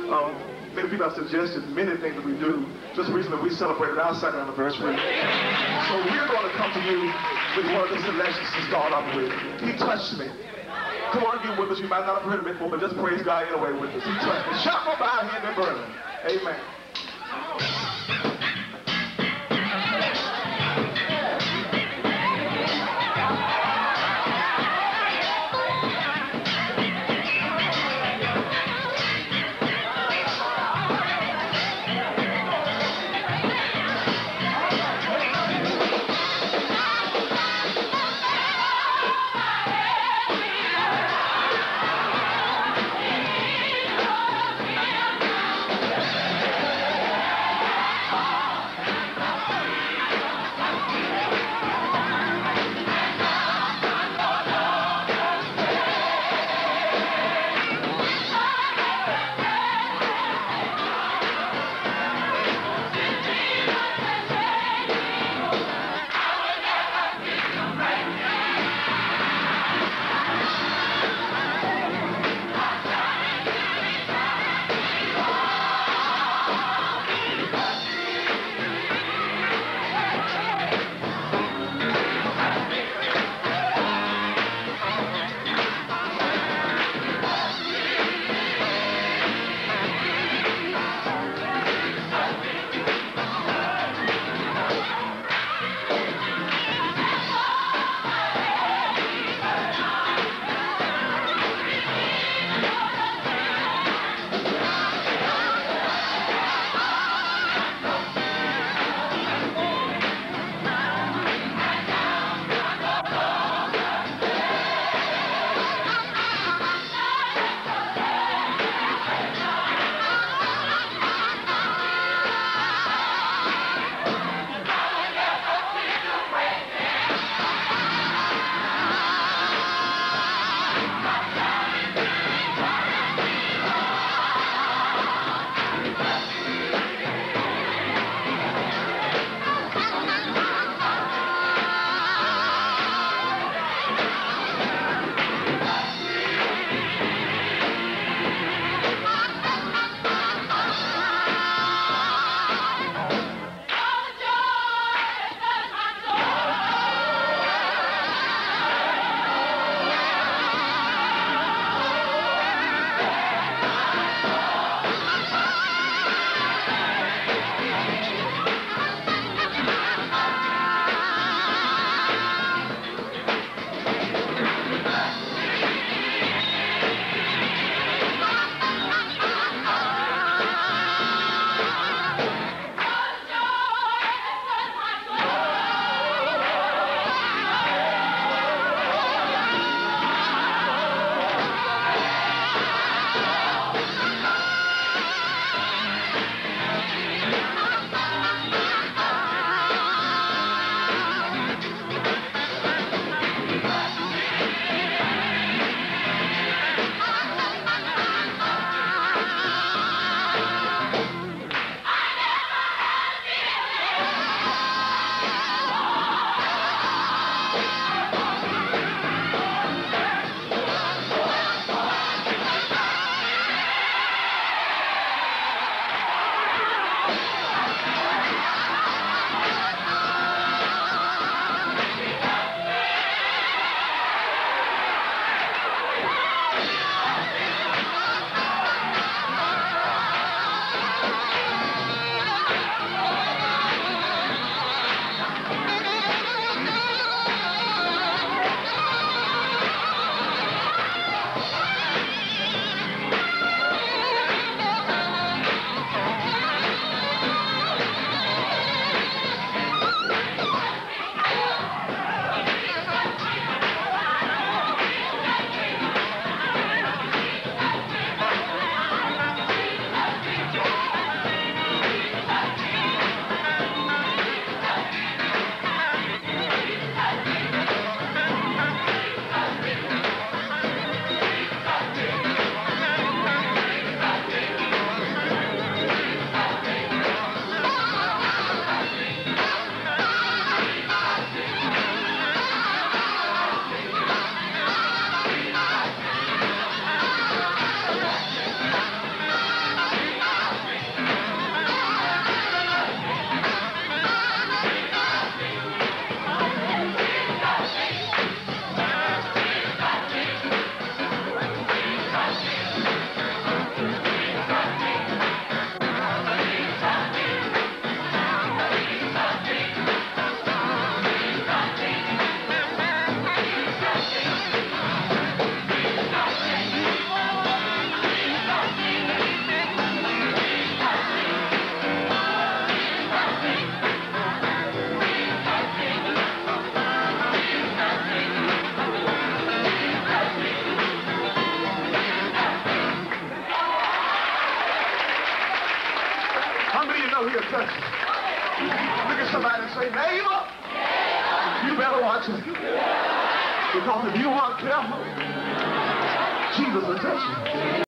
Many people have suggested many things that we do. Just recently, we celebrated our second anniversary. So we're going to come to you with one of the selections to start off with. He touched me. Come on, you with us. You might not have heard him before, but just praise God anyway with us. He touched me. Shout for my hand and burn. Amen. Hallelujah. Touch you. Look at somebody and say, neighbor, you better watch it. Because if you aren't careful, Jesus will touch you.